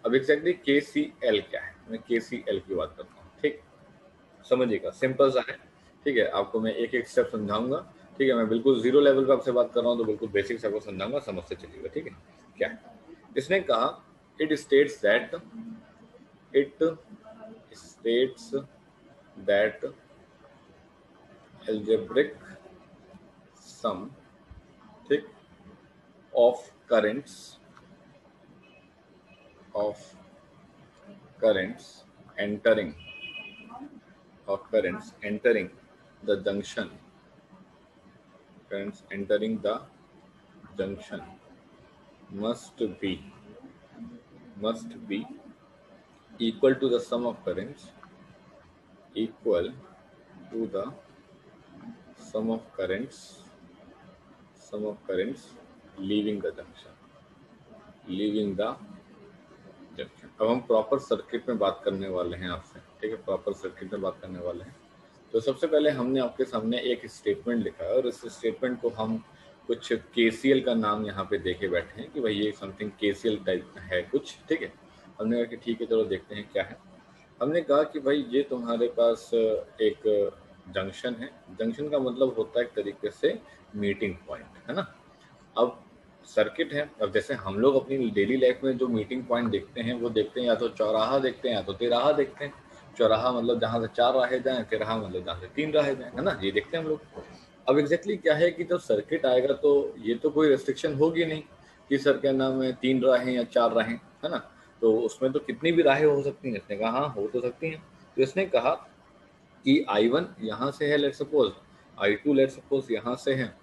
अब exactly KCL क्या है, मैं KCL की बात करता हूँ, ठीक, समझिएगा, सिंपल सा है, ठीक है। आपको मैं एक एक स्टेप समझाऊंगा, ठीक है। मैं बिल्कुल जीरो लेवल पे आपसे बात कर रहा हूँ, तो बिल्कुल बेसिक से आपको समझाऊंगा, समझते चलिएगा, ठीक है। क्या है, इसने कहा it states that algebraic sum, ठीक, of of currents entering entering the junction, currents entering the junction must be equal to the sum of currents, equal to the sum of currents leaving the junction. अब हम proper circuit में बात करने वाले हैं आपसे, ठीक है, प्रॉपर सर्किट में बात करने वाले हैं। तो सबसे पहले हमने आपके सामने एक स्टेटमेंट लिखा है और इस स्टेटमेंट को हम कुछ KCL का नाम यहाँ पे देके बैठे हैं कि भाई ये समथिंग KCL टाइप है कुछ, ठीक है। हमने कहा कि ठीक है, चलो देखते हैं क्या है। हमने कहा कि भाई ये तुम्हारे पास एक जंक्शन है। जंक्शन का मतलब होता है एक तरीके से मीटिंग पॉइंट, है ना। अब सर्किट है, अब जैसे हम लोग अपनी डेली लाइफ में जो मीटिंग पॉइंट देखते हैं वो देखते हैं या तो चौराहा देखते हैं या तो तिराहा देखते हैं। चौराहा मतलब जहाँ से 4 राहें जाएं, तिराहा मतलब जहाँ से 3 राहें जाएं, है ना, ये देखते हैं हम लोग। अब एग्जैक्टली क्या है कि जब सर्किट आएगा तो ये तो कोई रेस्ट्रिक्शन होगी नहीं कि सर क्या नाम है 3 राहें या 4 राहें, है ना। तो उसमें तो कितनी भी राहें हो सकती हैं। इसने कहा हाँ हो तो सकती हैं। तो इसने कहा कि I1 यहाँ से है, let suppose I2 let suppose यहाँ से है,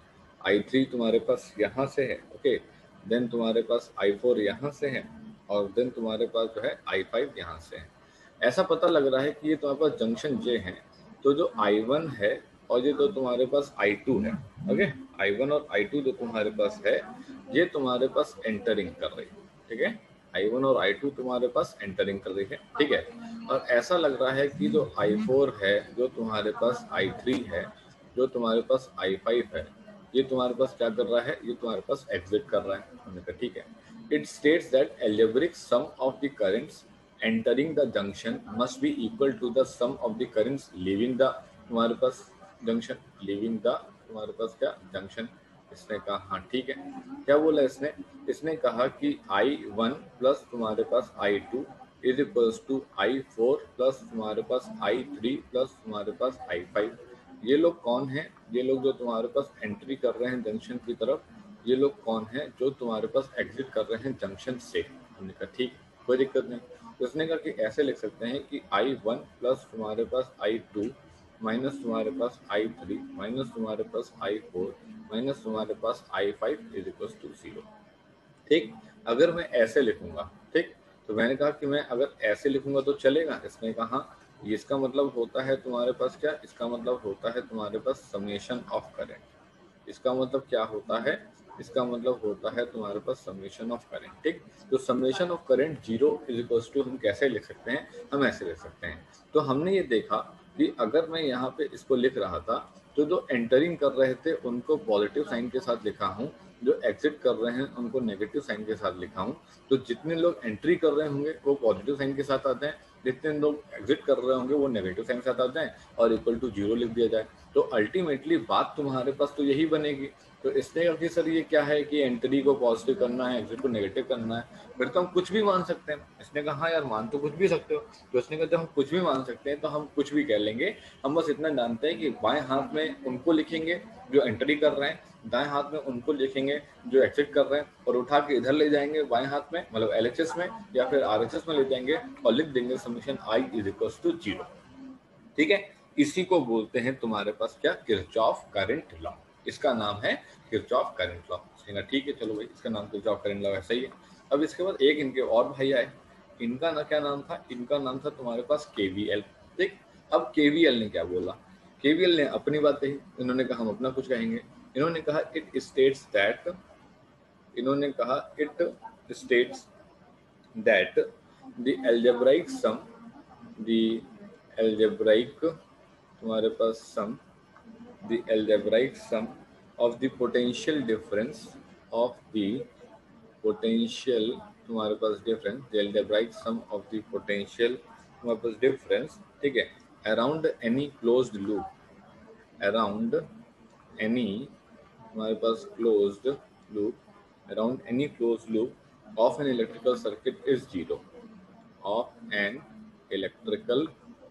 I3 तुम्हारे पास यहाँ से है, ओके, देन तुम्हारे पास I4 यहाँ से है और देन तुम्हारे पास जो है I5 यहाँ से है। ऐसा पता लग रहा है कि ये तुम्हारे पास जंक्शन J है। तो जो I1 है और ये तो तुम्हारे पास I2 है, ओके, I1 और I2 जो तुम्हारे पास है ये तुम्हारे पास एंटरिंग कर रही है, ठीक है। I1 और I2 तुम्हारे पास एंटरिंग कर रही है, ठीक है। और ऐसा लग रहा है कि जो I4 है, जो तुम्हारे पास I3 है, जो तुम्हारे पास I5 है, ये तुम्हारे पास क्या कर रहा है, ये तुम्हारे पास एग्जिट कर रहा है। हमने कहा ठीक है। It states that algebraic sum of the currents entering the junction must be equal to the sum of the currents leaving the तुम्हारे पास जंक्शन, लीविंग द तुम्हारे पास क्या जंक्शन। इसने कहा हाँ ठीक है। क्या बोला इसने, इसने कहा कि I1 प्लस तुम्हारे पास I2 is equals to I4 plus तुम्हारे पास I3 प्लस तुम्हारे पास I5। ये लोग कौन है, ये लोग जो तुम्हारे पास एंट्री कर रहे हैं जंक्शन की तरफ, ये लोग कौन है जो तुम्हारे पास एग्जिट कर रहे हैं जंक्शन से। हमने कहा ठीक, कोई दिक्कत नहीं। तो उसने कहा कि ऐसे लिख सकते हैं कि I1 प्लस तुम्हारे पास I2 माइनस तुम्हारे पास I3 माइनस तुम्हारे पास I4 माइनस तुम्हारे पास I5 इज इक्वल टू 0। ठीक, अगर मैं ऐसे लिखूंगा, ठीक, तो मैंने कहा कि मैं अगर ऐसे लिखूंगा तो चलेगा। इसने कहा ये इसका मतलब होता है तुम्हारे पास क्या, इसका मतलब होता है तुम्हारे पास समेशन ऑफ करंट। इसका मतलब क्या होता है, इसका मतलब होता है तुम्हारे पास समेशन ऑफ करंट, ठीक। तो summation of current 0 is equal to हम कैसे लिख सकते हैं, हम ऐसे लिख सकते हैं। तो हमने ये देखा कि अगर मैं यहाँ पे इसको लिख रहा था तो जो एंटरिंग कर रहे थे उनको पॉजिटिव साइन के साथ लिखा हूँ, जो एग्जिट कर रहे हैं उनको नेगेटिव साइन के साथ लिखा हूँ। तो जितने लोग एंट्री कर रहे होंगे वो पॉजिटिव साइन के साथ आते हैं, जितने लोग एग्जिट कर रहे होंगे वो नेगेटिव साइन के साथ आते हैं और इक्वल टू 0 लिख दिया जाए। तो अल्टीमेटली बात तुम्हारे पास तो यही बनेगी। तो इसने कहा कि सर ये क्या है कि एंट्री को पॉजिटिव करना है, एग्जिट को नेगेटिव करना है, फिर तो हम कुछ भी मान सकते हैं। इसने कहा हाँ यार मान तो कुछ भी सकते हो। तो इसने कहा जब हम कुछ भी मान सकते हैं तो हम कुछ भी कह लेंगे। हम बस इतना जानते हैं कि बाएं हाथ में उनको लिखेंगे जो एंट्री कर रहे हैं, दाएं हाथ में उनको लिखेंगे जो एग्जिट कर रहे हैं, और उठा के इधर ले जाएंगे बाएं हाथ में मतलब LHS में या फिर RHS में ले जाएंगे और लिख देंगे summation I is equal to 0। ठीक है, इसी को बोलते हैं तुम्हारे पास क्या, किरचॉफ करंट लॉ। इसका नाम है किरचॉफ करंट लॉ। ठीक है, चलो भाई इसका नाम किरचॉफ करंट लॉ है, सही है। अब इसके बाद एक इनके और भाई आए, इनका ना क्या नाम था, इनका नाम था तुम्हारे पास KVL। ठीक, अब KVL ने क्या बोला, KVL ने अपनी बात कही, इन्होंने कहा हम अपना कुछ कहेंगे। इन्होंने कहा इट स्टेट्स दैट, इन्होंने कहा it states that the algebraic sum, the algebraic तुम्हारे पास सम, the algebraic sum of the potential difference of the potential तुम्हारे पास difference, the right sum of the potential, तुम्हारे पास डिफरेंस, ठीक है, around any closed loop, around any, हमारे पास closed loop, around any closed loop of an electrical circuit is zero, of an electrical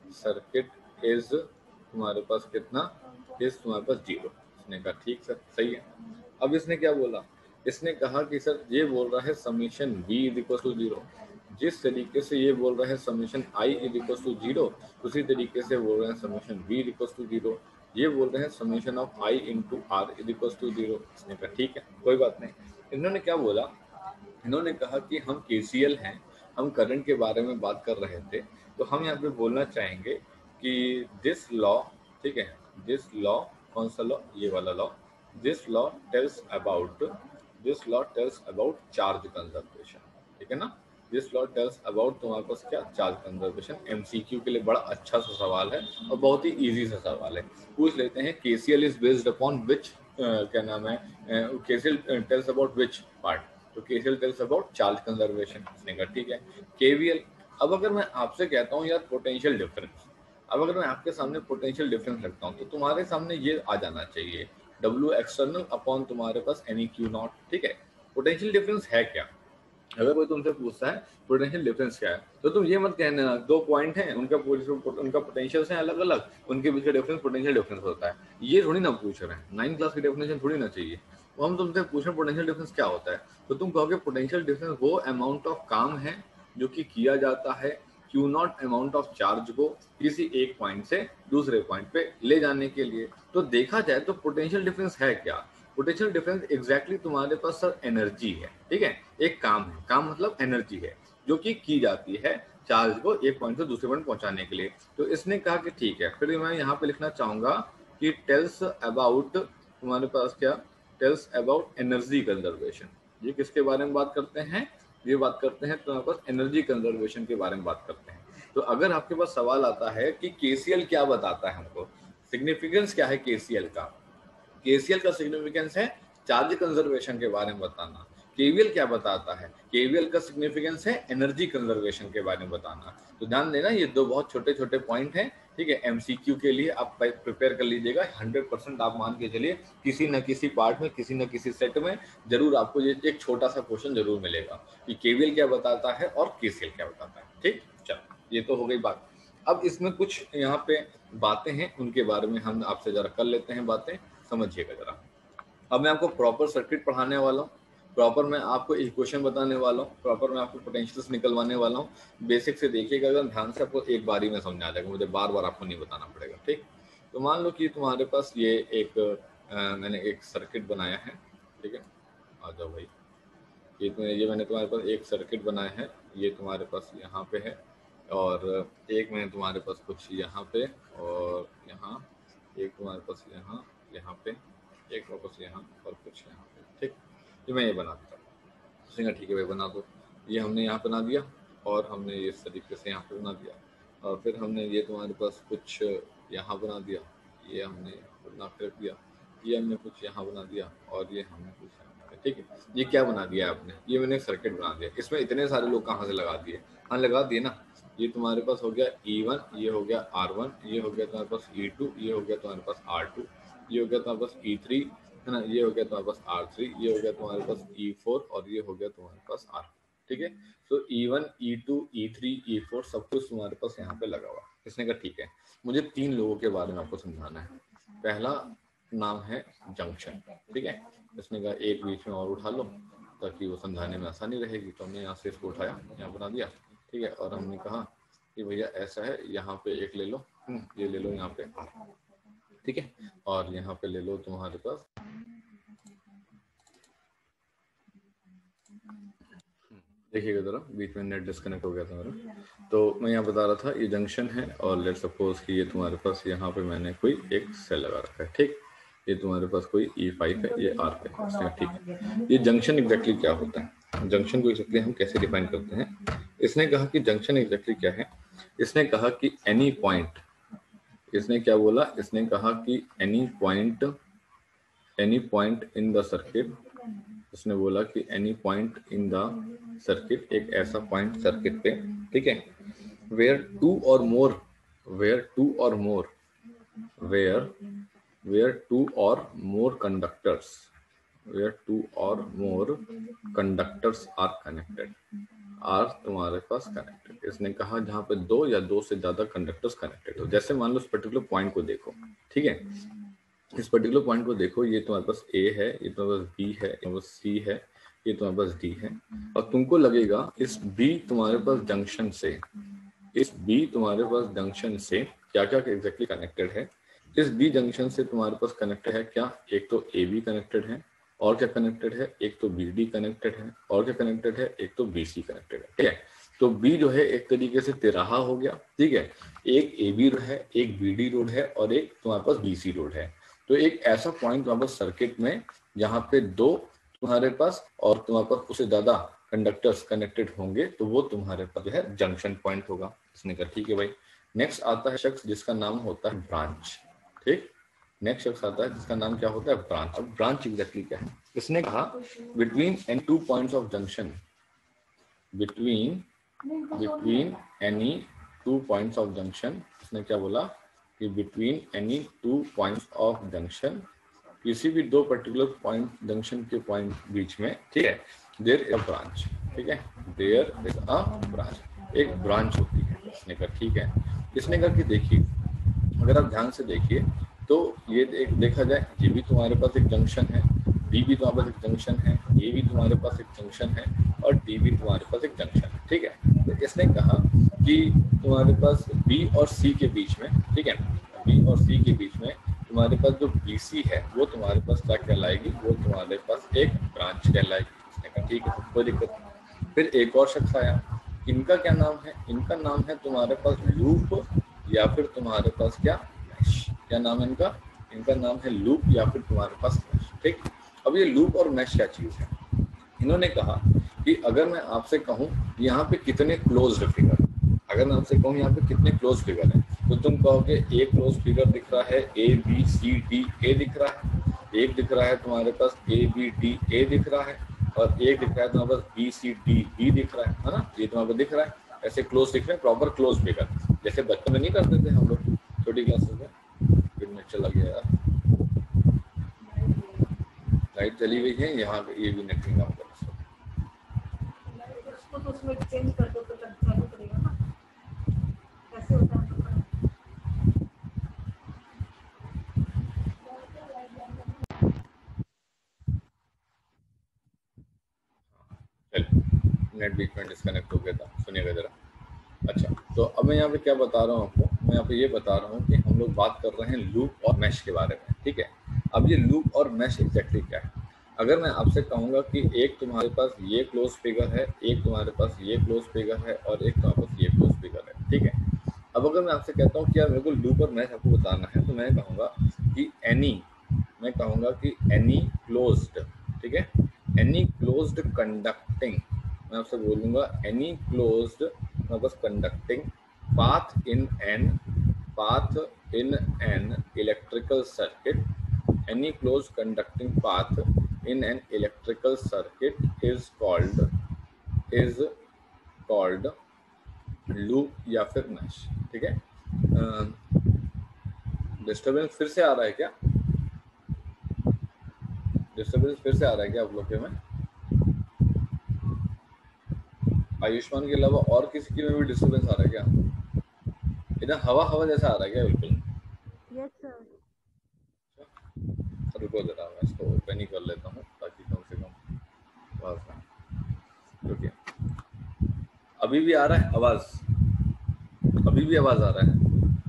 circuit is तुम्हारे पास कितना, is तुम्हारे पास जीरो। इसने कहा ठीक सर, सही है। अब इसने क्या बोला, इसने कहा कि सर ये बोल रहा है summation v is equal to zero, जिस तरीके से ये बोल रहा है summation i is equal to zero, उसी तरीके से बोल रहे हैं summation v is equal to zero, ये बोल रहे हैं summation of i into r is equal to zero. इसने कहा ठीक है, कोई बात नहीं। इन्होंने क्या बोला, इन्होंने कहा कि हम KCL हैं, हम करंट के बारे में बात कर रहे थे, तो हम यहाँ पे बोलना चाहेंगे कि दिस लॉ, ठीक है, दिस लॉ, कौन सा लॉ, ये वाला law, this law tells about, this law tells about charge conservation, ठीक है ना, दिस लॉ टेल्स अबाउट तुम्हारे पास क्या, चार्ज कंजर्वेशन। MCQ के लिए बड़ा अच्छा सा सवाल है और बहुत ही इजी सा सवाल है। पूछ लेते हैं KCL is based upon which, क्या नाम है, KCL tells about which part, तो KCL tells about charge conservation. इसने कहा ठीक है। KVL, अब अगर मैं आपसे कहता हूँ यार पोटेंशियल डिफरेंस, अब अगर मैं आपके सामने पोटेंशियल डिफरेंस रखता हूँ तो तुम्हारे सामने ये आ जाना चाहिए, W एक्सटर्नल अपॉन तुम्हारे पास एनी Q नॉट, ठीक है। पोटेंशियल डिफरेंस है क्या, अगर कोई तुमसे पूछता है पोटेंशियल डिफरेंस क्या है, तो तुम ये मत कहना दो पॉइंट हैं, उनका पोटेंशियल है अलग अलग, उनके बीच का डिफरेंस पोटेंशियल डिफरेंस होता है, ये थोड़ी ना पूछ रहे हैं, 9th क्लास की डेफिनेशन थोड़ी ना चाहिए। तो हम तुमसे पूछ रहे पोटेंशियल डिफरेंस क्या होता है, तो तुम कहोगे पोटेंशियल डिफरेंस वो अमाउंट ऑफ काम है जो कि किया जाता है Q not amount of charge को किसी एक पॉइंट से दूसरे पॉइंट पे ले जाने के लिए। तो देखा जाए तो पोटेंशियल डिफरेंस है क्या, पोटेंशियल डिफरेंस एग्जैक्टली तुम्हारे पास सर एनर्जी है, ठीक है, एक काम है, काम मतलब एनर्जी है जो कि की जाती है चार्ज को एक पॉइंट से दूसरे पॉइंट पहुंचाने के लिए। तो इसने कहा कि ठीक है, फिर मैं यहाँ पे लिखना चाहूंगा कि टेल्स अबाउट तुम्हारे पास क्या, टेल्स अबाउट एनर्जी कंजर्वेशन। ये किसके बारे में बात करते हैं, ये बात करते हैं तुम्हारे पास एनर्जी कंजर्वेशन के बारे में बात करते हैं। तो अगर आपके पास सवाल आता है कि KCL क्या बताता है हमको, सिग्निफिकेंस क्या है KCL का, KCL का सिग्निफिकेंस है चार्ज कंजर्वेशन के बारे में बताना। KVL क्या बताता है, KVL का सिग्निफिकेंस है एनर्जी कंजर्वेशन के बारे में बताना। तो ध्यान देना, ये दो बहुत छोटे छोटे पॉइंट हैं, ठीक है। MCQ के लिए आप प्रिपेयर कर लीजिएगा, 100% आप मान के चलिए किसी न किसी पार्ट में, किसी न किसी सेट में जरूर आपको ये एक छोटा सा क्वेश्चन जरूर मिलेगा कि KVL क्या बताता है और KCL क्या बताता है। ठीक, चलो ये तो हो गई बात। अब इसमें कुछ यहाँ पे बातें हैं, उनके बारे में हम आपसे जरा कर लेते हैं बातें, समझिएगा जरा। अब मैं आपको प्रॉपर सर्किट पढ़ाने वाला हूँ, प्रॉपर मैं आपको इक्वेशन बताने वाला हूँ, प्रॉपर मैं आपको पोटेंशियल्स निकलवाने वाला हूँ। बेसिक से देखिएगा, अगर ध्यान से आपको एक बारी में समझ आ जाएगा, मुझे बार बार आपको नहीं बताना पड़ेगा, ठीक। तो मान लो कि तुम्हारे पास ये एक मैंने एक सर्किट बनाया है, ठीक है, आ जाओ भाई, ये मैंने तुम्हारे पास एक सर्किट बनाया है, ये तुम्हारे पास यहाँ पे है, और एक मैंने तुम्हारे पास कुछ यहाँ पे और यहाँ, एक तुम्हारे पास यहाँ, यहाँ पे एक वापस यहाँ और कुछ यहाँ पे, ठीक। तो मैं ये बना देता हूँ, ठीक है भाई बना दो। ये हमने यहाँ बना दिया और हमने ये इस तरीके से यहाँ पे बना दिया, और फिर हमने ये तुम्हारे पास कुछ यहाँ बना दिया, ये हमने बना कर रख दिया, ये हमने कुछ यहाँ बना दिया और ये हमने कुछ यहाँ बना दिया, ठीक है। ये क्या बना दिया आपने, ये मैंने सर्किट बना दिया। इसमें इतने सारे लोग कहाँ से लगा दिए, हाँ लगा दिए ना। ये तुम्हारे पास हो गया E1, ये हो गया R1, ये हो गया तुम्हारे पास E2, ये हो गया तुम्हारे पास R2, ये हो गया तुम्हारे पास E3, है ना, ये हो गया तुम्हारे पास R3, ये हो गया तुम्हारे पास E4 और ये हो गया तुम्हारे पास R, ठीक है। तो E1, E2, E3, E4 सब कुछ तुम्हारे पास यहाँ पे लगा हुआ। इसने कहा ठीक है, मुझे 3 लोगों के बारे में आपको समझाना है। पहला नाम है जंक्शन, ठीक है। इसने कहा एक बीच में और उठा लो ताकि वो समझाने में आसानी रहेगी, तो हमने यहाँ से इसको उठाया, यहाँ बना दिया, ठीक है। और हमने कहा कि भैया ऐसा है, यहाँ पे एक ले लो, ये ले लो यहाँ पे R, ठीक है, और यहाँ पे ले लो तुम्हारे पास, देखिएगा जरा, बीच में नेट डिस्कनेक्ट हो गया था मेरा। तो मैं यहाँ बता रहा था ये जंक्शन है, और लेट सपोज कि ये तुम्हारे पास यहाँ पे मैंने कोई एक सेल लगा रखा है, ठीक। ये तुम्हारे पास कोई E5 है, ये R पे है, ठीक है। ये जंक्शन एग्जैक्टली क्या होता है, जंक्शन को एग्जैक्टली हम कैसे डिफाइन करते हैं। इसने कहा कि जंक्शन एग्जैक्टली क्या है, इसने कहा कि एनी पॉइंट, इसने क्या बोला, इसने कहा कि any point in the circuit, उसने बोला कि any point in the circuit, एक ऐसा पॉइंट सर्किट पे, ठीक है, वेयर टू और मोर वेयर टू और मोर वेयर टू और more conductors where two or more conductors are connected are तुम्हारे पास कनेक्टेड। इसने कहा जहां पे दो या दो से ज्यादा कंडक्टर्स कनेक्टेड हो। जैसे मान लो इस पर्टिकुलर पॉइंट को देखो, ठीक है, इस पर्टिकुलर पॉइंट को देखो, ये तुम्हारे पास ए है, ये तुम्हारे पास बी है, ये तुम्हारे पास सी है, ये तुम्हारे पास डी है, और तुमको लगेगा इस बी तुम्हारे पास जंक्शन से, इस बी तुम्हारे पास जंक्शन से क्या क्या एग्जैक्टली कनेक्टेड है। इस बी जंक्शन से तुम्हारे पास कनेक्टेड है क्या, एक तो ए बी कनेक्टेड है, और क्या कनेक्टेड है, एक तो बी डी कनेक्टेड है, और क्या कनेक्टेड है, एक तो बी सी कनेक्टेड है, ठीक है। तो बी जो है एक तरीके से तिराहा हो गया, ठीक है, एक ए बी रोड है, एक बी डी रोड है, और एक तुम्हारे पास बी सी रोड है। तो एक ऐसा पॉइंट तुम्हारे पास सर्किट में जहां पे दो तुम्हारे पास और तुम्हारे पास उससे ज्यादा कंडक्टर्स कनेक्टेड होंगे, तो वो तुम्हारे पास जो है जंक्शन पॉइंट होगा। इसने कहा ठीक है भाई। नेक्स्ट आता है शख्स जिसका नाम होता है ब्रांच, ठीक। नेक्स्ट शख्स आता है जिसका नाम क्या होता है, ब्रांच। अब ब्रांच एग्जैक्टली क्या है, इसने कहा between any two points of junction, between any two points of junction, इसने क्या बोला कि between any two points of junction, किसी भी दो पर्टिकुलर पॉइंट जंक्शन के पॉइंट बीच में, ठीक है, देयर इज अ ब्रांच, ठीक है, देयर इज अ ब्रांच, एक ब्रांच होती है। इसने कहा ठीक है। इसने कहा कि देखिए, अगर आप ध्यान से देखिए तो ये एक देखा जाए, ये भी तुम्हारे पास एक जंक्शन है, बी भी तुम्हारे पास एक जंक्शन है, ए भी तुम्हारे पास एक जंक्शन है, और डी भी तुम्हारे पास एक जंक्शन है, ठीक है। तो इसने कहा कि तुम्हारे पास बी और सी के बीच में, ठीक है, बी और सी के बीच में तुम्हारे पास जो बी सी है वो तुम्हारे पास क्या कहलाएगी, वो तुम्हारे पास एक ब्रांच कहलाएगी। इसने कहा ठीक है, कोई दिक्कत नहीं। फिर एक और शख्स आया, इनका क्या नाम है, इनका नाम है तुम्हारे पास लूप, या फिर तुम्हारे पास क्या मैश। क्या नाम है इनका, इनका नाम है लूप या फिर तुम्हारे पास मैश, ठीक। अब ये लूप और मैश क्या चीज है, इन्होंने कहा कि अगर मैं आपसे कहूं यहाँ पे कितने क्लोज्ड फिगर, अगर मैं आपसे कहूँ यहाँ पे कितने क्लोज फिगर हैं, तो तुम कहोगे एक क्लोज फिगर दिख रहा है A B C D A दिख रहा है, एक दिख रहा है तुम्हारे पास ए बी डी ए दिख रहा है, और एक दिख रहा है तुम्हारे पास बी सी डी बी दिख रहा है ना, ये तुम्हारे पास दिख रहा है। ऐसे क्लोज दिख रहे हैं, प्रॉपर क्लोज फिगर, जैसे बचपन में नहीं करते थे हम लोग छोटी क्लासेस में। फिर में चला गया यार, लाइट चली गई है यहाँ पे, ये भी नेट नहीं काम कर रहा। तो उसमें चेंज कर दो तो चालू करेगा ना, कैसे होता है। नेट बीच में डिस्कनेक्ट हो गया था, सुनिएगा जरा। अच्छा, तो अब मैं यहाँ पे क्या बता रहा हूँ आपको, मैं यहाँ पे ये बता रहा हूँ कि हम लोग बात कर रहे हैं लूप और मैश के बारे में, ठीक है। अब ये लूप और मैश एग्जैक्टली क्या है, अगर मैं आपसे कहूँगा कि एक तुम्हारे पास ये क्लोज फिगर है, एक तुम्हारे पास ये क्लोज फिगर है, और एक तुम्हारे पास ये क्लोज फिगर है, ठीक है। अब अगर मैं आपसे कहता हूँ कि यार मेरे को लूप और मैश आपको बताना है, तो मैं कहूँगा कि एनी क्लोज्ड, ठीक है, एनी क्लोज्ड कंडक्टिंग, मैं आपसे बोलूंगा any closed bus conducting path in an electrical circuit, any closed conducting path in an electrical circuit is called loop या फिर मैश, ठीक है। डिस्टर्बेंस फिर से आ रहा है क्या, डिस्टर्बेंस फिर से आ रहा है क्या आप लोग के में, आयुष्मान के अलावा और किसी की में भी डिस्टर्बेंस आ रहा है क्या, इधर हवा हवा जैसा आ रहा है क्या बिल्कुल। Yes sir. रुको जरा, मैं इसको ओपन ही कर लेता हूँ ताकि कम से कम आवाज ना, रुकिए। अभी भी आ रहा है आवाज, अभी भी आवाज आ रहा है।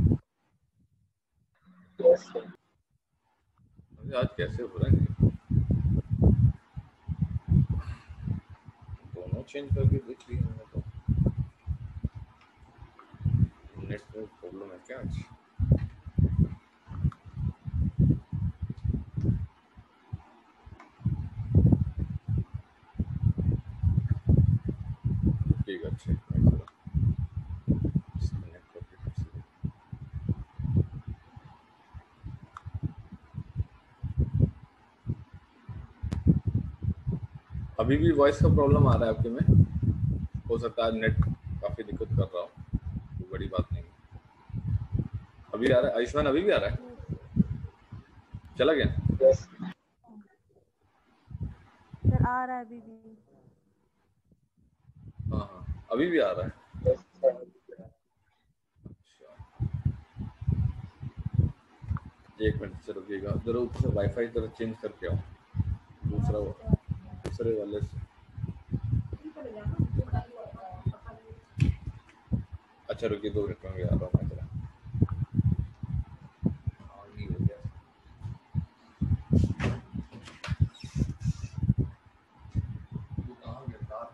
Yes sir. आज कैसे हो रहा है, दोनों चेंज करके देख लिया मैंने, तो नेट में प्रॉब्लम है क्या आज। ठीक है, अच्छा अभी भी वॉइस का प्रॉब्लम आ रहा है आपके में? हो सकता है नेट काफी दिक्कत कर रहा हो, कोई बड़ी बात नहीं। अभी आ रहा है आयुष्मान? अभी भी आ रहा है? चला गया? सर आ रहा है अभी भी। हाँ हाँ, अभी भी आ रहा है। अच्छा, 1 मिनट से रुकिएगा, जरा ऊपर से वाईफाई जरा चेंज करके आओ, दूसरे वाले से। अच्छा रुकिए, 2 मिनट में आ रहा हूँ मैं जरा। हाँ, ये हो गया। ये कहाँ गया तार?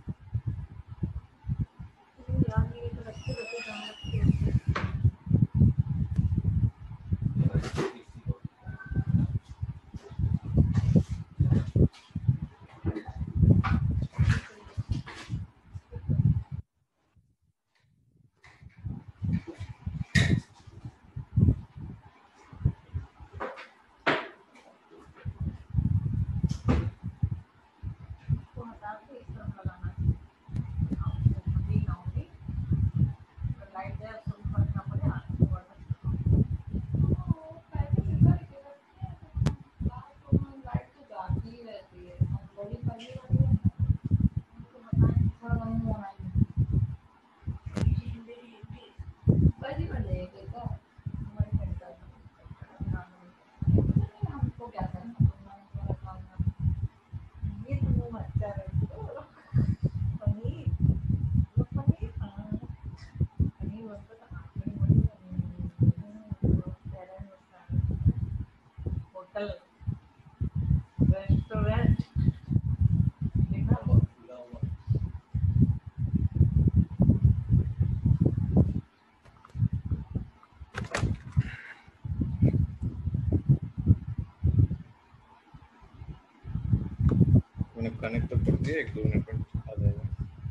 मैंने कनेक्ट तो कर दिया, 1-2 मिनट में आ जाएगा।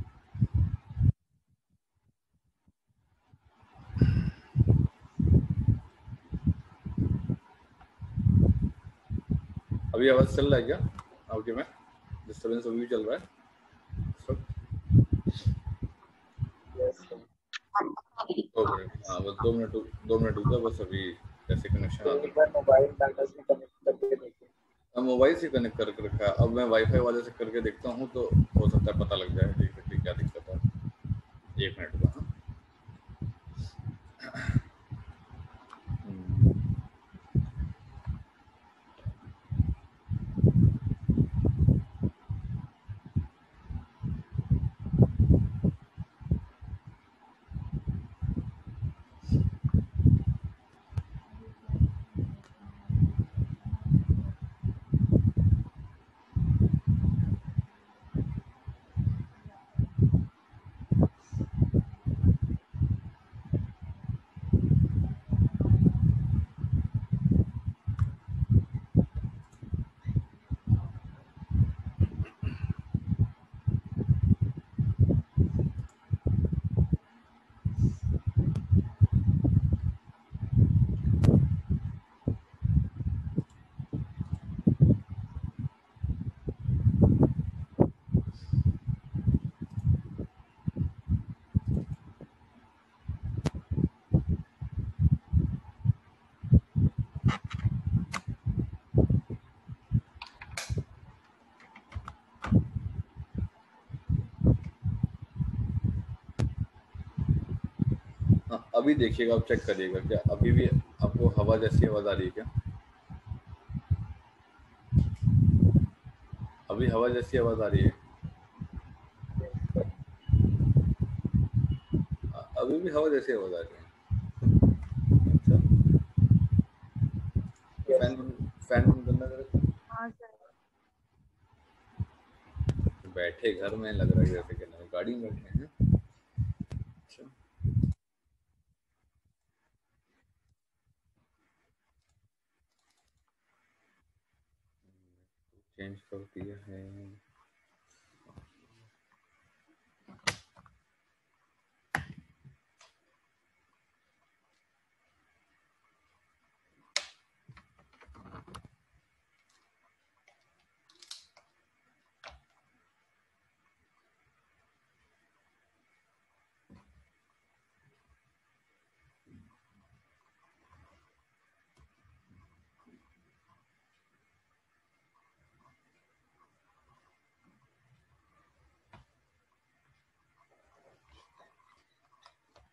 अभी आवाज चल रहा है क्या आपके में? डिस्टर्बेंस अभी भी चल रहा है इस वक्त? हाँ बस 2 मिनट रुका बस, अभी जैसे कनेक्शन आता है। मोबाइल डाटा से कनेक्ट करके देखिए। मोबाइल से कनेक्ट करके रखा है, अब मैं वाईफाई वाले से करके देखता हूँ तो हो सकता है पता लग जाए एग्जैक्टली क्या दिक्कत है। 1 मिनट का। हाँ, अभी देखिएगा, आप चेक करिएगा क्या अभी भी आपको हवा जैसी आवाज आ रही है क्या? अभी हवा जैसी आवाज आ रही है? अभी भी हवा जैसी आवाज आ रही है? अच्छा, फैन बंद करना जरा। हाँ सर। बैठे घर में लग रहा है जैसे कि नहीं गाड़ी में बैठे हैं। अच्छा, चेंज कर दिया है।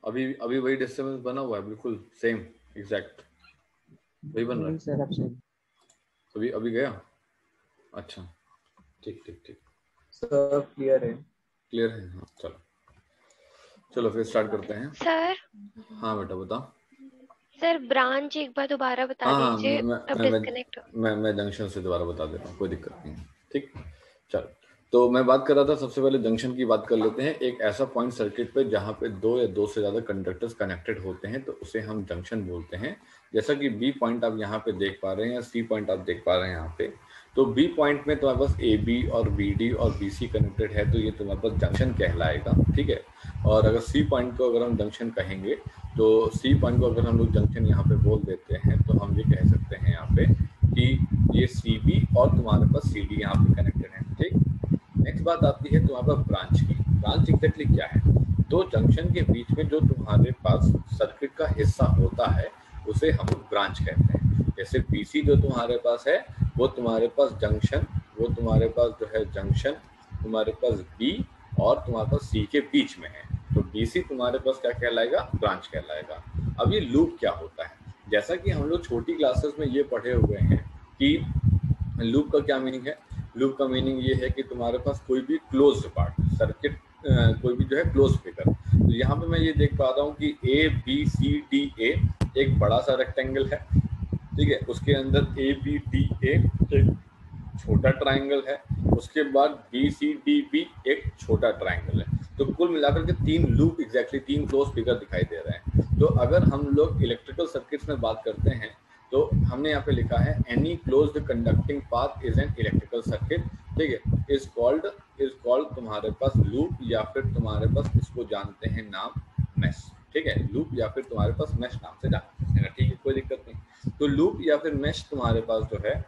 अभी अभी वही डिस्टर्बेंस बना हुआ है, बिल्कुल सेम एग्जैक्ट वही बन रहा है। सर अब सही अभी अभी गया। अच्छा ठीक ठीक ठीक, सर क्लियर है। क्लियर है। हाँ चलो चलो फिर स्टार्ट करते हैं। सर हाँ बेटा बता। सर ब्रांच एक बार दोबारा बता हाँ हाँ दीजिए, अब डिस्कनेक्ट हो। मैं जंक्शन से दोबारा बता देता हूँ, कोई दिक्कत नहीं है। ठीक, चल तो मैं बात कर रहा था, सबसे पहले जंक्शन की बात कर लेते हैं। एक ऐसा पॉइंट सर्किट पे जहाँ पे दो या दो से ज़्यादा कंडक्टर्स कनेक्टेड होते हैं तो उसे हम जंक्शन बोलते हैं। जैसा कि बी पॉइंट आप यहाँ पे देख पा रहे हैं या सी पॉइंट आप देख पा रहे हैं यहाँ पे, तो बी पॉइंट में तुम्हारे पास ए बी और बी डी और बी सी कनेक्टेड है तो ये तुम्हारे पास जंक्शन कहलाएगा। ठीक है, और अगर सी पॉइंट को अगर हम जंक्शन कहेंगे तो सी पॉइंट को अगर हम लोग जंक्शन यहाँ पे बोल देते हैं तो हम ये कह सकते हैं यहाँ पे कि ये सी बी और तुम्हारे पास सी डी यहाँ पे कनेक्टेड है। ठीक, नेक्स्ट बात आती है तुम्हारे पास ब्रांच की। ब्रांच एग्जैक्टली क्या है? दो जंक्शन के बीच में जो तुम्हारे पास सर्किट का हिस्सा होता है उसे हम ब्रांच कहते हैं। जैसे बीसी जो तुम्हारे पास है वो तुम्हारे पास जंक्शन, वो तुम्हारे पास जो है जंक्शन तुम्हारे पास बी और तुम्हारे पास सी के बीच में है, तो बीसी तुम्हारे पास क्या कहलाएगा? ब्रांच कहलाएगा। अब ये लूप क्या होता है? जैसा कि हम लोग छोटी क्लासेस में ये पढ़े हुए हैं कि लूप का क्या मीनिंग है। लूप का मीनिंग ये है कि तुम्हारे पास कोई भी क्लोज्ड पार्ट सर्किट, कोई भी जो है क्लोज फिगर। तो यहाँ पे मैं ये देख पा रहा हूँ कि A B C D A एक बड़ा सा रेक्टेंगल है। ठीक है, उसके अंदर ए बी डी ए एक छोटा ट्राइंगल है, उसके बाद बी सी डी बी एक छोटा ट्राइंगल है। तो कुल मिलाकर के तीन लूप एग्जैक्टली तीन क्लोज फिगर दिखाई दे रहे हैं। तो अगर हम लोग इलेक्ट्रिकल सर्किट्स में बात करते हैं तो हमने यहाँ पे लिखा है any closed conducting path is an electrical circuit. ठीक है, इज कॉल्ड तुम्हारे पास लूप या फिर तुम्हारे पास इसको जानते हैं नाम मैश। ठीक है, लूप या फिर तुम्हारे पास मैश नाम से जानते हैं। ठीक है, कोई दिक्कत नहीं। तो लूप या फिर मैश तुम्हारे पास जो है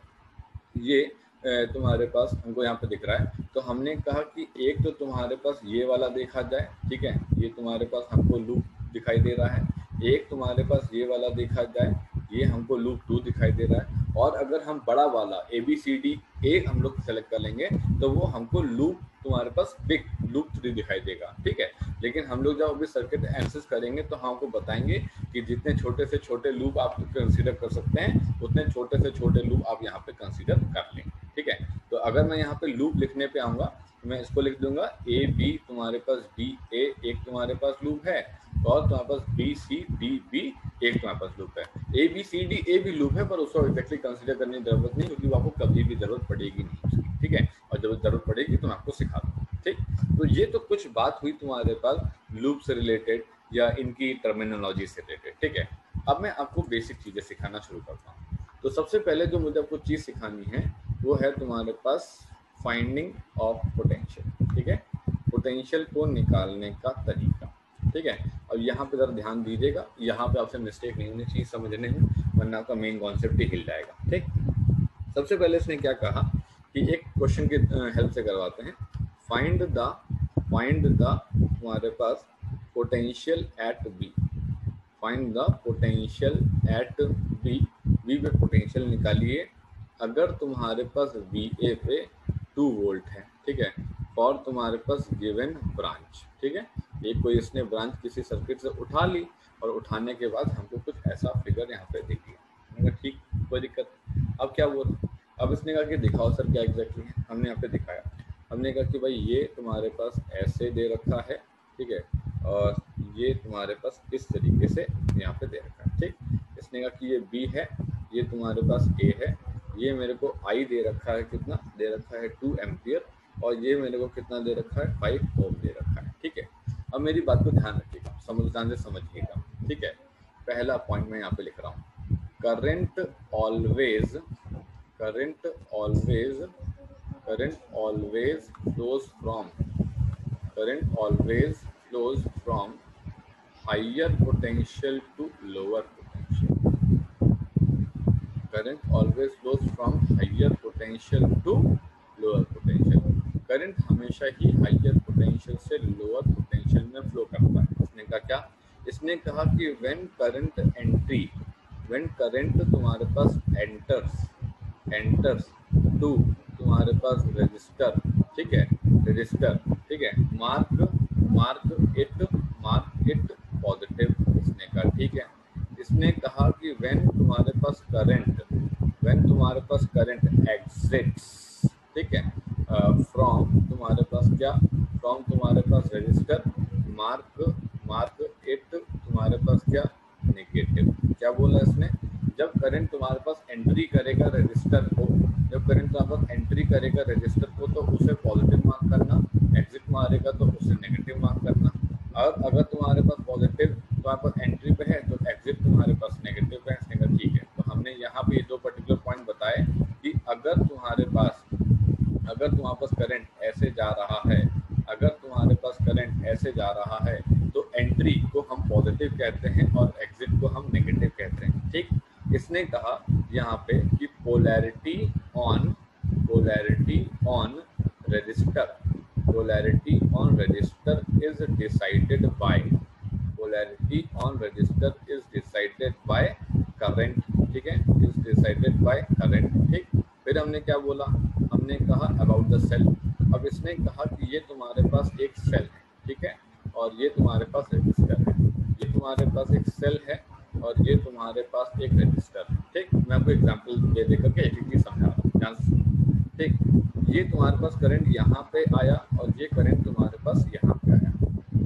ये तुम्हारे पास हमको यहाँ पे दिख रहा है। तो हमने कहा कि एक तो तुम्हारे पास ये वाला देखा जाए। ठीक है, ये तुम्हारे पास हमको लूप दिखाई दे रहा है। एक तुम्हारे पास ये वाला देखा जाए, ये हमको लूप 2 दिखाई दे रहा है। और अगर हम बड़ा वाला A B C D A हम लोग सेलेक्ट कर लेंगे तो वो हमको लूप तुम्हारे पास बिग लूप 3 दिखाई देगा। ठीक है, लेकिन हम लोग जब अभी सर्किट एनालिसिस करेंगे तो हमको बताएंगे कि जितने छोटे से छोटे लूप आप कंसीडर कर सकते हैं उतने छोटे से छोटे लूप आप यहाँ पे कंसीडर कर लें। ठीक है, तो अगर मैं यहाँ पे लूप लिखने पे आऊँगा तो मैं इसको लिख दूंगा ए बी तुम्हारे पास बी ए एक तुम्हारे पास लूप है और तुम्हारे पास बी सी डी बी एक तुम्हारे पास लूप है। A B C D A भी लूप है पर उसको एग्जैक्टली कंसीडर करने की जरूरत नहीं क्योंकि वो आपको कभी भी जरूरत पड़ेगी नहीं उसकी। ठीक है, और जब जरूरत पड़ेगी तो मैं आपको सिखा दूँगा। ठीक, तो ये तो कुछ बात हुई तुम्हारे पास लूप से रिलेटेड या इनकी टर्मिनोलॉजी से रिलेटेड। ठीक है, अब मैं आपको बेसिक चीज़ें सिखाना शुरू करता हूँ। तो सबसे पहले जो मुझे आपको चीज़ सिखानी है वो है तुम्हारे पास फाइंडिंग ऑफ पोटेंशियल। ठीक है, पोटेंशियल को निकालने का तरीका। ठीक है, अब यहाँ पे ज़रा ध्यान दीजिएगा, यहाँ पे आपसे मिस्टेक नहीं होनी चाहिए समझने में, वरना आपका मेन कॉन्सेप्ट ही हिल जाएगा। ठीक, सबसे पहले इसने क्या कहा कि एक क्वेश्चन की हेल्प से करवाते हैं। फाइंड द तुम्हारे पास potential at B. Find the potential at B. B पे पोटेंशियल निकालिए अगर तुम्हारे पास वी ए पे 2 वोल्ट है। ठीक है, और तुम्हारे पास गिवन ब्रांच। ठीक है, एक कोई इसने ब्रांच किसी सर्किट से उठा ली और उठाने के बाद हमको कुछ ऐसा फिगर यहाँ पे दिख गया। ठीक, कोई दिक्कत। अब क्या हुआ? अब इसने कहा कि दिखाओ सर क्या एग्जैक्टली है। हमने यहाँ पे दिखाया, हमने कहा कि भाई ये तुम्हारे पास ऐसे दे रखा है। ठीक है, और ये तुम्हारे पास इस तरीके से यहाँ पे दे रखा है। ठीक, इसने कहा कि ये बी है, ये तुम्हारे पास ए है, ये मेरे को आई दे रखा है, कितना दे रखा है 2 एम्पियर, और ये मेरे को कितना दे रखा है 5 ओम दे रखा है। ठीक है, अब मेरी बात को ध्यान रखिएगा, ध्यान से समझिएगा। ठीक है, पहला पॉइंट मैं यहाँ पे लिख रहा हूँ, current always flows from higher potential to lower potential. Current always flows from higher potential to lower potential. Current हमेशा ही हाइयर पोटेंशियल से लोअर पोटेंशियल में फ्लो करता है। इसने कहा क्या? इसने कहा कि व्हेन करंट तुम्हारे पास एंटर्स टू तुम्हारे पास रजिस्टर। ठीक है, रजिस्टर। ठीक है, मार्क इट पॉजिटिव। ठीक है। इसने कहा कि व्हेन तुम्हारे पास करंट एग्जिट्स, ठीक है, फ्रॉम तुम्हारे पास क्या, फ्रॉम तुम्हारे पास रजिस्टर मार्क इट तुम्हारे पास क्या, नेगेटिव। क्या बोला इसने, जब करंट तुम्हारे पास एंट्री करेगा रजिस्टर को, जब करंट तुम्हारे पास एंट्री करेगा रजिस्टर को तो उसे पॉजिटिव मार्क करना, एग्जिट मारेगा तो उसे नेगेटिव मार्क करना। और अगर तुम्हारे पास पॉजिटिव तुम्हारे पास एंट्री पे है तो एग्जिट तुम्हारे पास नेगेटिव पे है। इसने कहा ठीक है। तो हमने यहाँ पे ये दो पर्टिकुलर पॉइंट बताए कि अगर तुम्हारे पास करंट ऐसे जा रहा है, अगर तुम्हारे पास करंट ऐसे जा रहा है तो एंट्री को हम पॉजिटिव कहते हैं और एग्जिट को हम नेगेटिव कहते हैं, ठीक। इसने कहा यहाँ पे कि polarity on resistor is decided by current, ठीक है, is decided by करंट, ठीक। फिर हमने क्या बोला, हमने कहा अबाउट द सेल। अब इसने कहा कि ये तुम्हारे पास एक सेल है, ठीक है, और ये तुम्हारे पास रजिस्टर है, ये तुम्हारे पास एक सेल है और ये तुम्हारे पास एक रजिस्टर है, ठीक। मैं आपको एग्जांपल दे देकर के एक एक समझा रहा हूँ, ध्यान से, ठीक। ये तुम्हारे पास करंट यहाँ पे आया और ये करंट तुम्हारे पास यहाँ पे आया।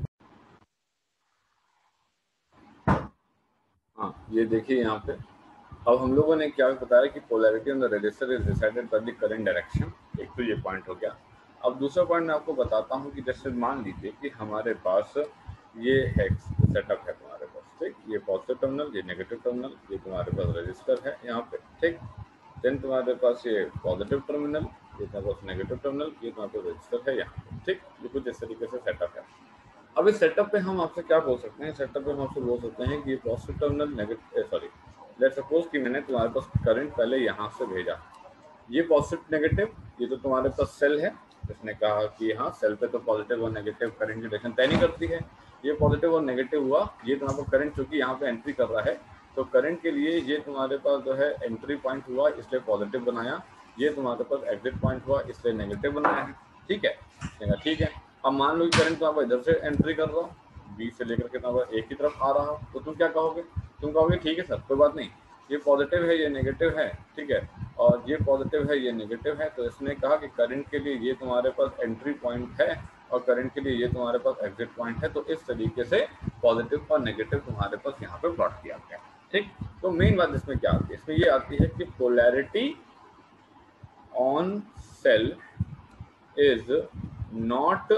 हाँ, ये देखिए यहाँ पे। अब हम लोगों ने क्या बताया कि polarity on the resistor is decided by the current direction. एक तो ये पॉइंट हो गया। अब दूसरा पॉइंट मैं आपको बताता हूँ कि जैसे मान लीजिए कि हमारे पास ये है सेटअप है तुम्हारे पास, ठीक। ये पॉजिटिव टर्मिनल, ये नेगेटिव टर्मिनल, ये तुम्हारे पास रजिस्टर है यहाँ पे, ठीक। देन तुम्हारे पास ये पॉजिटिव टर्मिनल, ये तुम्हारे पास नेगेटिव टर्मिनल, ये तुम्हारे पास रजिस्टर है यहाँ पे, ठीक। ये कुछ इस तरीके से सेटअप है। अब इस सेटअप पे हम आपसे क्या बोल सकते हैं, सेटअप पे हम आपसे बोल सकते हैं कि ये पॉजिटिव टर्मिनल लेट्स सपोज कि मैंने तुम्हारे पास करंट पहले यहाँ से भेजा, ये पॉजिटिव नेगेटिव, ये तो तुम्हारे पास सेल है। इसने कहा कि हाँ, सेल पे तो पॉजिटिव और नेगेटिव करंट की डायरेक्शन तय नहीं करती है। ये पॉजिटिव और नेगेटिव हुआ, ये तुम्हारे पास करंट चूंकि यहाँ पे एंट्री कर रहा है तो करंट के लिए ये तुम्हारे पास जो है एंट्री पॉइंट हुआ, इसलिए पॉजिटिव बनाया। ये तुम्हारे पास एग्जिट पॉइंट हुआ, इसलिए नेगेटिव बनाया है, ठीक है। ठीक है, अब मान लो कि करंट तुम्हारे पास इधर से एंट्री कर रहा हो, बी से लेकर के तुम्हारे एक की तरफ आ रहा हो, तो तुम क्या कहोगे, तुम कहोगे ठीक है सर, कोई बात नहीं, ये पॉजिटिव है, ये नेगेटिव है, ठीक है, और ये पॉजिटिव है, ये नेगेटिव है। तो इसने कहा कि करंट के लिए ये तुम्हारे पास एंट्री पॉइंट है और करंट के लिए ये तुम्हारे पास एग्जिट पॉइंट है। तो इस तरीके से पॉजिटिव और नेगेटिव तुम्हारे पास यहाँ पे प्लॉट किया गया, ठीक। तो मेन बात इसमें क्या आती है, इसमें ये आती है कि polarity on cell is not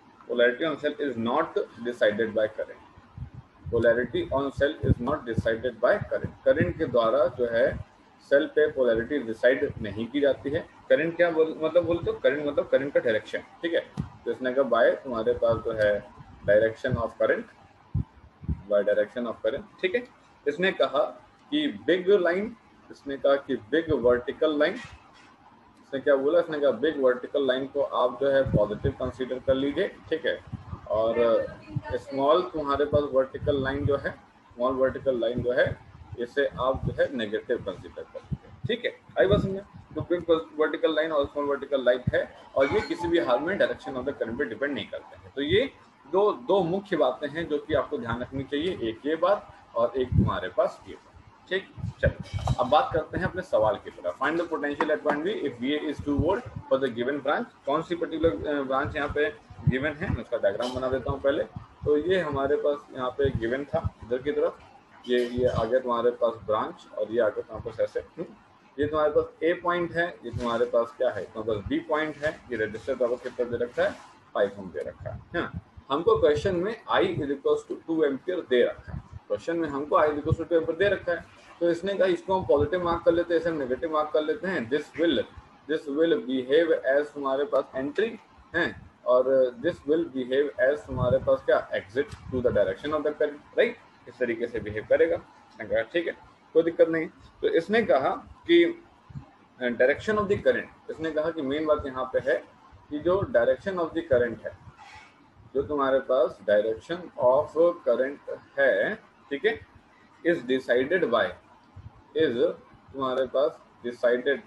decided by current. Polarity on cell is not decided by current. Current के द्वारा जो है सेल पे पोलैरिटी डिसाइड नहीं की जाती है। करंट क्या मतलब बोलते हो, करंट मतलब करंट का डायरेक्शन, ठीक है। तो इसने कहा बाय तुम्हारे पास जो है direction of current, by direction of current, ठीक है। इसने कहा कि बिग लाइन, इसने कहा कि बिग वर्टिकल लाइन, इसने क्या बोला, इसने कहा बिग वर्टिकल लाइन को आप जो है पॉजिटिव कंसीडर कर लीजिए, ठीक है, और स्मॉल तुम्हारे पास वर्टिकल लाइन जो है, स्मॉल वर्टिकल लाइन जो है इसे आप जो है नेगेटिव कंसीडर कर लीजिए, ठीक है। आई बात समझे। तो बिग वर्टिकल लाइन और स्मॉल वर्टिकल लाइन है और ये किसी भी हाल में डायरेक्शन ऑफ द करंट पे डिपेंड नहीं करते हैं। तो ये दो मुख्य बातें हैं जो कि आपको ध्यान रखनी चाहिए, एक ये बात और एक तुम्हारे पास ये बात, ठीक। चलिए अब बात करते हैं अपने सवाल की तरफ। Find the potential at point B if V is 2 volt for the given branch. कौन सी पर्टिकुलर ब्रांच यहाँ पे गिवन है, मैं उसका डायग्राम बना देता हूँ पहले। तो ये हमारे पास यहाँ पे गिवन था इधर की तरफ, ये आगे तुम्हारे पास ब्रांच और ये आगे तुम्हारे पास ऐसे, ये तुम्हारे पास ए पॉइंट है, ये तुम्हारे पास क्या है, तुम्हारे पास बी पॉइंट है, ये रजिस्टर तुम्हारे कितना दे रखा है, 5 ओम दे रखा है। हाँ, हमको क्वेश्चन में I = 2 एम्पियर दे रखा है, क्वेश्चन में हमको I = 2 एम्पियर दे रखा है। तो इसने कहा इसको हम पॉजिटिव मार्क कर लेते हैं, इसे हम नेगेटिव मार्क कर लेते हैं। दिस विल बिहेव एज तुम्हारे पास एंट्री है और दिस विल बिहेव एज तुम्हारे पास क्या, exit to the direction of the current, right. इस तरीके से बिहेव करेगा, ठीक है, कोई दिक्कत नहीं। तो इसने कहा कि डायरेक्शन ऑफ द करंट, इसने कहा कि मेन बात यहाँ पे है कि जो डायरेक्शन ऑफ द करंट है, जो तुम्हारे पास डायरेक्शन ऑफ करंट है, ठीक है, इज डिसाइडेड बाय तुम्हारे पास डिसाइडेड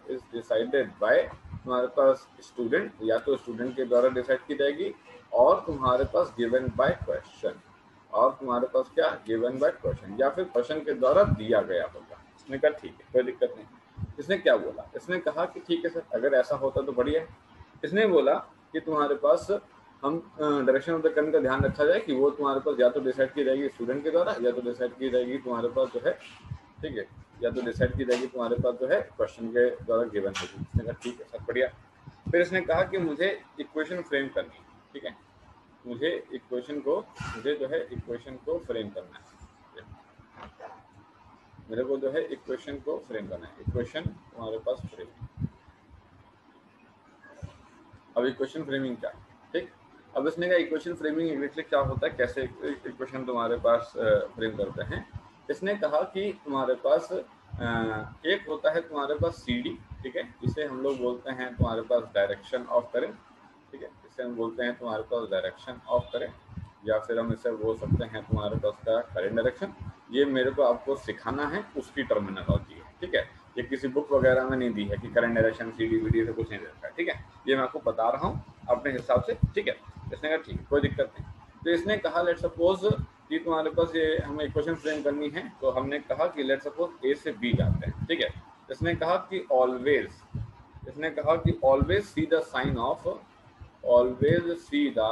बाय तुम्हारे पास स्टूडेंट, या तो स्टूडेंट के द्वारा डिसाइड की जाएगी और तुम्हारे पास गिवन बाय क्वेश्चन, और तुम्हारे पास क्या गिवन बाय क्वेश्चन, या फिर क्वेश्चन के द्वारा दिया गया होगा। इसने कहा ठीक है, कोई दिक्कत नहीं। इसने क्या बोला, इसने कहा कि ठीक है सर, अगर ऐसा होता तो बढ़िया है। इसने बोला कि तुम्हारे पास हम डायरेक्शन ऑफ द करंट का ध्यान रखा जाए कि वो तुम्हारे पास या तो डिसाइड की जाएगी स्टूडेंट के द्वारा, या तो डिसाइड की जाएगी तुम्हारे पास जो है, ठीक है, या तो डिसाइड की जाएगी तुम्हारे पास जो है क्वेश्चन के द्वारा गिवन होगी। इसने कहा ठीक है सर, बढ़िया। फिर इसने कहा कि मुझे इक्वेशन फ्रेम करनी है, ठीक है, मुझे जो है इक्वेशन को फ्रेम करना है, मेरे को जो है इक्वेशन को फ्रेम करना है। इक्वेशन तुम्हारे पास फ्रेम, अब इक्वेशन फ्रेमिंग क्या, ठीक। अब इसने कहा इक्वेशन फ्रेमिंग एग्जैक्टली क्या होता है, कैसे इक्वेशन तुम्हारे पास फ्रेम करते हैं। इसने कहा कि तुम्हारे पास एक होता है तुम्हारे पास सी डी, ठीक है, इसे हम लोग बोलते हैं तुम्हारे पास डायरेक्शन ऑफ करंट, ठीक है, इसे हम बोलते हैं तुम्हारे पास डायरेक्शन ऑफ करंट, या फिर हम इसे बोल सकते हैं तुम्हारे पास का करंट डायरेक्शन। ये मेरे को आपको सिखाना है, उसकी टर्मिनोलॉजी है, ठीक है, ये किसी बुक वगैरह में नहीं दी है कि current direction C D V D से कुछ नहीं रखा है, ठीक है, ये मैं आपको बता रहा हूँ अपने हिसाब से, ठीक है। इसने कहा ठीक है, कोई दिक्कत नहीं। तो इसने कहा लेट सपोज कि तुम्हारे पास ये हमें इक्वेशन फ्रेम करनी है, तो हमने कहा कि लेट सपोज ए से बी जाते हैं, ठीक है। इसने कहा कि always see the sign of, always see the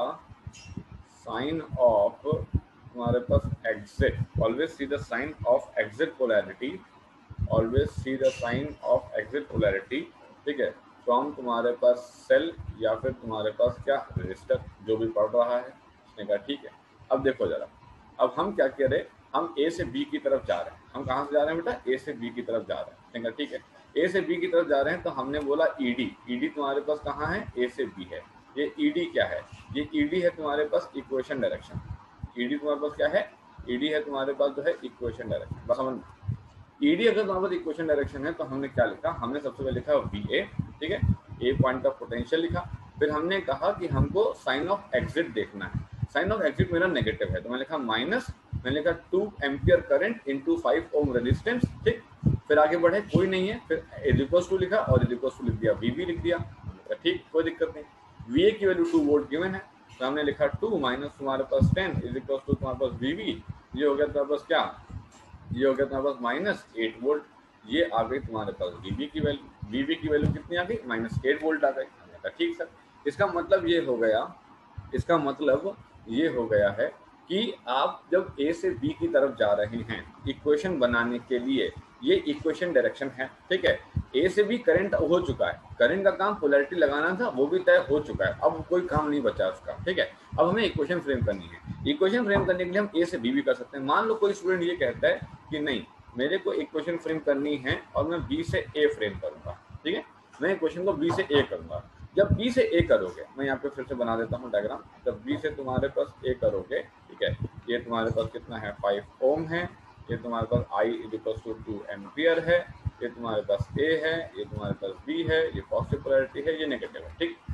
sign of तुम्हारे पास exit, always see the sign of exit polarity, always see the sign of exit polarity, ठीक है, फ्रॉम तुम्हारे पास सेल या फिर तुम्हारे पास क्या रजिस्टर, जो भी पढ़ रहा है। उसने कहा ठीक है। अब देखो जरा, अब हम क्या कह रहे, हम ए से बी की तरफ जा रहे हैं। हम कहाँ से जा रहे हैं बेटा, ए से बी की तरफ जा रहे हैं। उसने कहा ठीक है, ए से बी की तरफ जा रहे हैं, तो हमने बोला ईडी, ईडी तुम्हारे पास कहाँ है, ए से बी है। ये ईडी क्या है, ये ईडी है तुम्हारे पास इक्वेशन डायरेक्शन, ईडी तुम्हारे पास क्या है, ईडी है तुम्हारे पास जो है इक्वेशन डायरेक्शन। बस समझ, ईडी अगर तुम्हारे पास इक्वेशन डायरेक्शन है तो हमने क्या लिखा, हमने सबसे पहले लिखा वी ए, ठीक है, ए पॉइंट ऑफ पोटेंशियल लिखा। फिर हमने कहा कि हमको साइन ऑफ एग्जिट देखना है, साइन ऑफ एग्जिट मेरा नेगेटिव है, तो मैंने लिखा माइनस, मैंने लिखा 2 ampere current into 5 ohm resistance, ठीक। फिर आगे बढ़े, कोई नहीं है, फिर इज इक्वल्स टू लिखा और इज इक्वल्स टू लिख दिया, वी लिख दिया, ठीक, कोई दिक्कत नहीं। वी ए की वैल्यू 2 वोल्ट गिवन है, तो हमने लिखा 2 माइनस तुम्हारे पास 10 इज इक्वल्स टू तुम्हारे पास वी, ये हो गया तुम्हारे पास क्या, ये हो गया तुम्हारे पास माइनस 8 वोल्ट। ये आ गई तुम्हारे पास वीवी की वैल्यू, वीवी की वैल्यू कितनी आ गई, माइनस 8 वोल्ट आ गई। ठीक सर, इसका मतलब ये हो गया, इसका मतलब ये हो गया है कि आप जब ए से बी की तरफ जा रहे हैं इक्वेशन बनाने के लिए, ये इक्वेशन डायरेक्शन है, ठीक है। ए से बी करंट हो चुका है, करंट का काम पोलैरिटी लगाना था, वो भी तय हो चुका है, अब कोई काम नहीं बचा उसका, ठीक है। अब हमें इक्वेशन फ्रेम करनी है। इक्वेशन फ्रेम करने के लिए हम ए से बी भी कर सकते हैं। मान लो कोई स्टूडेंट ये कहता है कि नहीं, मेरे को इक्वेशन फ्रेम करनी है और मैं बी से ए फ्रेम करूंगा, ठीक है, मैं इक्वेशन को बी से ए करूंगा। जब बी से ए करोगे, मैं यहाँ पे फिर से बना देता हूँ डायग्राम, जब बी से तुम्हारे पास ए करोगे, ठीक है, ये तुम्हारे पास कितना है 5 ओम है, ये तुम्हारे पास I इक्वल्स टू 2 एम्पियर है, ये तुम्हारे पास A है, ये तुम्हारे पास B है, ये पॉजिटिव पोलैरिटी है, ये नेगेटिव है, ठीक।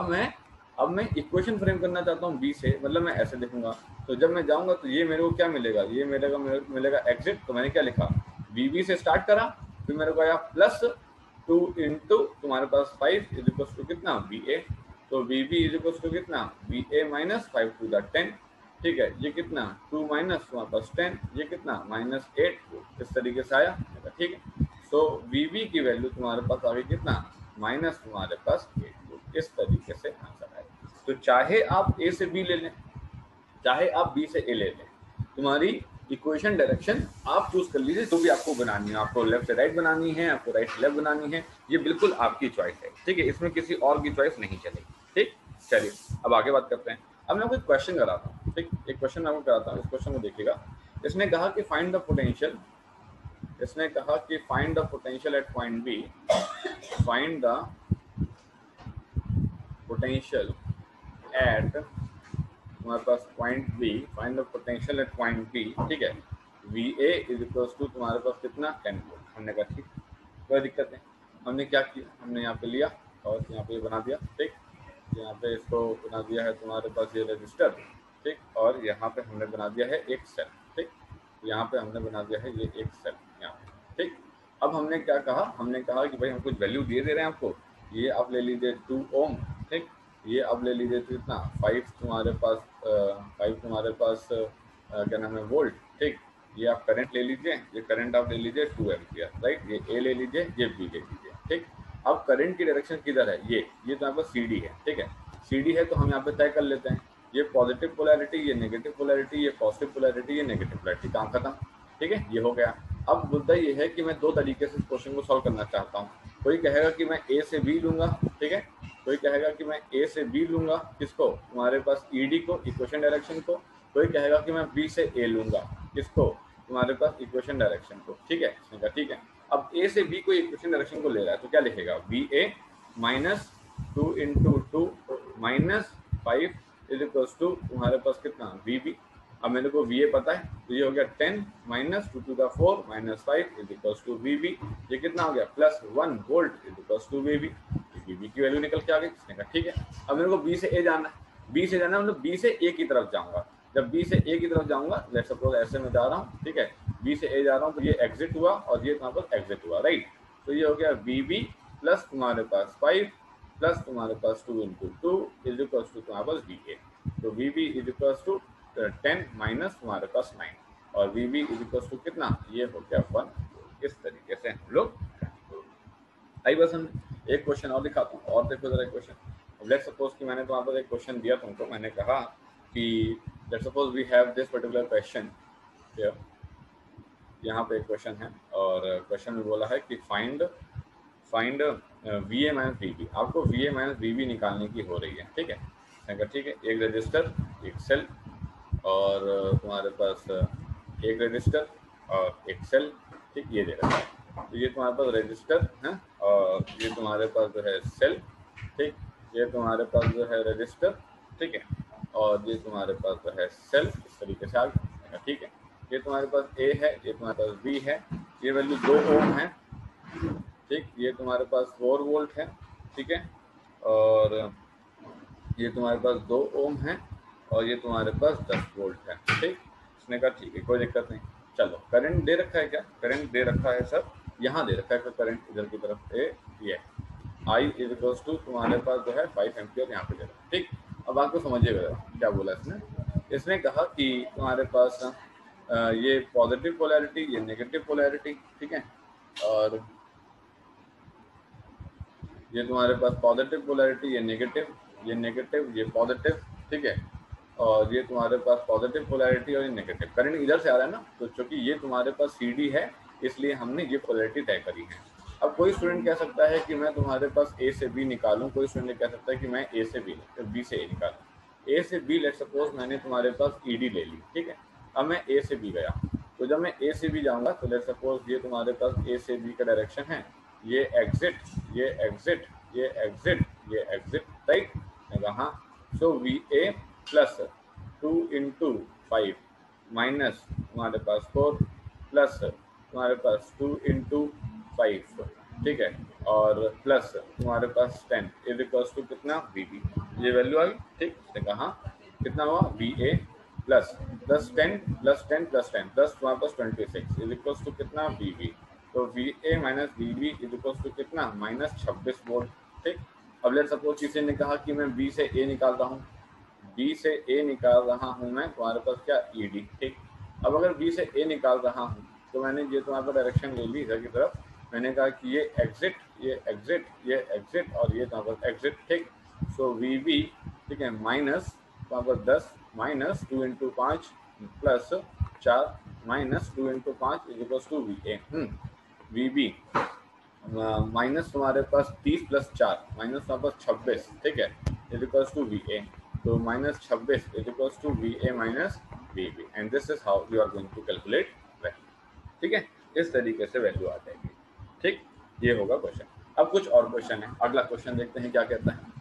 अब मैं इक्वेशन फ्रेम करना चाहता हूँ B से, मतलब मैं ऐसे देखूंगा, तो जब मैं जाऊंगा तो ये मेरे को क्या मिलेगा, ये मिलेगा एग्जिट। तो मैंने क्या लिखा, VB से स्टार्ट करा, फिर मेरे को आया प्लस 2 इंटू तुम्हारे पास 5 इज इक्वल्स टू कितना VA, तो VB इज इक्वल्स टू कितना VA माइनस 5 टू द 10, ठीक है, ये कितना 2 माइनस तुम्हारे पास 10, ये कितना माइनस 8, इस तरीके से आया, ठीक है। तो VB की वैल्यू तुम्हारे पास आ गई कितना, माइनस तुम्हारे पास 8, इस तरीके से आंसर आएगा। तो चाहे आप A से B ले लें, चाहे आप B से A ले लें, तुम्हारी इक्वेशन डायरेक्शन आप चूज कर लीजिए, जो भी आपको बनानी है, आपको लेफ्ट से राइट बनानी है, आपको राइट से लेफ्ट बनानी है, ये बिल्कुल आपकी चॉइस है, ठीक है, इसमें किसी और की चॉइस नहीं चलेगी, ठीक। चलिए अब आगे बात करते हैं। अब मैं आपको एक क्वेश्चन कराता हूँ, ठीक, एक क्वेश्चन मैं आपको कराता हूँ, इस क्वेश्चन को देखिएगा। इसने कहा कि फाइंड द पोटेंशियल, इसने कहा कि find the potential at point B, find the potential at तुम्हारे पास point B, find the potential at point B, ठीक है। V A is equals to तुम्हारे पास कितना 10 वोल्ट। हमने कहा ठीक, कोई दिक्कत नहीं। हमने क्या किया, हमने यहाँ पे लिया और यहाँ पे बना दिया, ठीक, यहाँ पे इसको बना दिया है तुम्हारे पास ये रजिस्टर, ठीक, और यहाँ पे हमने बना दिया है एक सेल, ठीक, यहाँ पे हमने बना दिया है ये एक सेल यहाँ पे, ठीक। अब हमने क्या कहा, हमने कहा कि भाई हम कुछ वैल्यू दे रहे हैं आपको, ये आप ले लीजिए 2 ओम, ठीक, ये अब ले लीजिए कितना 5 तुम्हारे पास 5 तुम्हारे पास क्या नाम है वोल्ट, ठीक। ये आप करंट ले लीजिए, ये करंट आप ले लीजिए 2 एम्पियर, राइट। ये ए ले लीजिए, ये बी ले लीजिए, ठीक। अब करंट की डायरेक्शन किधर है, ये तो यहाँ पर सी डी है, ठीक है। सी डी है तो हम यहाँ पे तय कर लेते हैं, ये पॉजिटिव पोलैरिटी, ये नेगेटिव पोलैरिटी, ये पॉजिटिव पोलैरिटी, ये नेगेटिव पोलैरिटी, काम खत्म, ठीक है। ये हो गया। अब मुद्दा ये है कि मैं दो तरीके से इस क्वेश्चन को सॉल्व करना चाहता हूँ। कोई कहेगा कि मैं ए से बी लूंगा, ठीक है। कोई कहेगा कि मैं ए से बी लूंगा, किसको, तुम्हारे पास ईडी को, इक्वेशन डायरेक्शन को। कोई कहेगा कि मैं बी से ए लूंगा, किसको, तुम्हारे पास इक्वेशन डायरेक्शन को, ठीक है। इसने कहा ठीक है। अब ए से बी को इक्वेशन डायरेक्शन को ले रहा है तो क्या लिखेगा, B A minus 2 × 2 minus 5 is equal to तुम्हारे पास कितना, वी बी। अब मेरे को वी ए पता है तो ये हो गया 10 minus 2 to the 4 minus 5 is equal to V B. ये कितना हो गया, +1 volt is equal to V B. V B की वैल्यू निकल के आ गई। इसने कहा ठीक है। अब मेरे को बी से ए जाना है, बी से जाना है मतलब बी से ए की तरफ जाऊंगा। जब बी से ए की तरफ जाऊंगा, लेट्स सपोज ऐसे में जा रहा हूँ, ठीक है। बी से ए जा रहा हूँ तो ये एग्जिट हुआ और ये तुम्हारे पास एग्जिट हुआ, राइट। तो ये हो गया वी बी प्लस तुम्हारे पास 5 प्लस तुम्हारे पास 2 × 2 इज इक्वल टू तुम्हारे पास वी ए। तो V B is equal to 10 minus तुम्हारे पास 9 और V B is equal to कितना, ये हो गया 1। इस तरीके से हम लोग आई बस। हम एक क्वेश्चन और दिखाता हूँ और देखो जरा क्वेश्चन। लेट्स सपोज कि मैंने तुम्हारे पास एक क्वेश्चन दिया तुमको, मैंने कहा कि let's suppose we have this particular question, यहाँ पे एक क्वेश्चन है और क्वेश्चन में बोला है कि find V A minus V B. आपको V A minus V B निकालने की हो रही है, ठीक है। ठीक है, एक रजिस्टर, एक सेल और तुम्हारे पास एक रजिस्टर और एक सेल, ठीक, ये दे रखा है। तो ये तुम्हारे पास रजिस्टर है और ये तुम्हारे पास जो है सेल, ठीक। ये तुम्हारे पास जो है रजिस्टर, ठीक है, और ये तुम्हारे पास जो है सेल। इस तरीके से आ गया, ठीक है। ये तुम्हारे पास ए है, ये तुम्हारे पास बी है, ये वैल्यू 2 ओम है, ठीक। ये तुम्हारे पास 4 वोल्ट है, ठीक है, और ये तुम्हारे पास 2 ओम है और ये तुम्हारे पास 10 वोल्ट है, ठीक। इसने कहा ठीक है, कोई दिक्कत नहीं। चलो, करंट दे रखा है क्या, करंट दे रखा है सर, यहाँ दे रखा है करंट इधर की तरफ ए ये आई इज इक्वल टू तुम्हारे पास जो है 5 एम्पियर यहाँ पे दे रखा है, ठीक। अब आपको समझिएगा क्या बोला इसने। इसने कहा कि तुम्हारे पास ये पॉजिटिव पोलैरिटी, ये नेगेटिव पोलैरिटी, ठीक है, और ये तुम्हारे पास पॉजिटिव पोलैरिटी, ये नेगेटिव, ये पॉजिटिव, ठीक है, और ये तुम्हारे पास पॉजिटिव पोलैरिटी और ये नेगेटिव। करंट इधर से आ रहा है ना, तो चूंकि ये तुम्हारे पास CD है इसलिए हमने ये पोलैरिटी तय करी है। अब कोई स्टूडेंट कह सकता है कि मैं तुम्हारे पास A से B निकालूं, कोई स्टूडेंट कह सकता है कि मैं A से B से A निकालूं। A से B लेट्स सपोज मैंने तुम्हारे पास ED ले ली, ठीक है। अब मैं A से B गया, तो जब मैं A से B जाऊंगा तो लेट्स सपोज ये तुम्हारे पास A से B का डायरेक्शन है, ये एग्जिट, ये एग्जिट, ये एग्जिट, ये एग्जिट, राइट। हाँ, सो VA प्लस 2 × 5 माइनस तुम्हारे पास 4 प्लस तुम्हारे पास 2 × 5, ठीक है, और प्लस तुम्हारे पास 10 इज इक्वल टू कितना, VB। ये वैल्यू आ गई, ठीक। तो कहाँ कितना हुआ, VA प्लस 10 प्लस 10 प्लस 10 10 तुम्हारे पास 26 इज इक्वल टू कितना, VB। तो VA minus VB is equal to कितना, -26 वोल्ट, ठीक। अब लेट्स सपोज किसी ने कहा कि मैं B से A निकाल रहा हूँ, B से A निकाल रहा हूँ मैं, तुम्हारे पास क्या, ED, ठीक। अब अगर B से A निकाल रहा हूँ तो मैंने ये तुम्हारे पास डायरेक्शन ले ली इधर की तरफ, मैंने कहा कि ये एग्जिट, ये एग्जिट, ये एग्जिट और ये तुम्हारे पास एग्जिट, ठीक। सो VB, ठीक है, माइनस तुम्हारे पास 10 minus 2 × 5 plus 4 minus 2 × 5 is equal to VA। VB minus तुम्हारे पास 30 प्लस 4 माइनस तुम्हारे पास 26, ठीक है, इज इक्वल टू VA। तो -26 is equal to VA minus VB and this is how you are going to calculate value, ठीक है। इस तरीके से वैल्यू आ जाएगी, ठीक। ये होगा क्वेश्चन। अब कुछ और क्वेश्चन है, अगला क्वेश्चन देखते हैं क्या कहता है।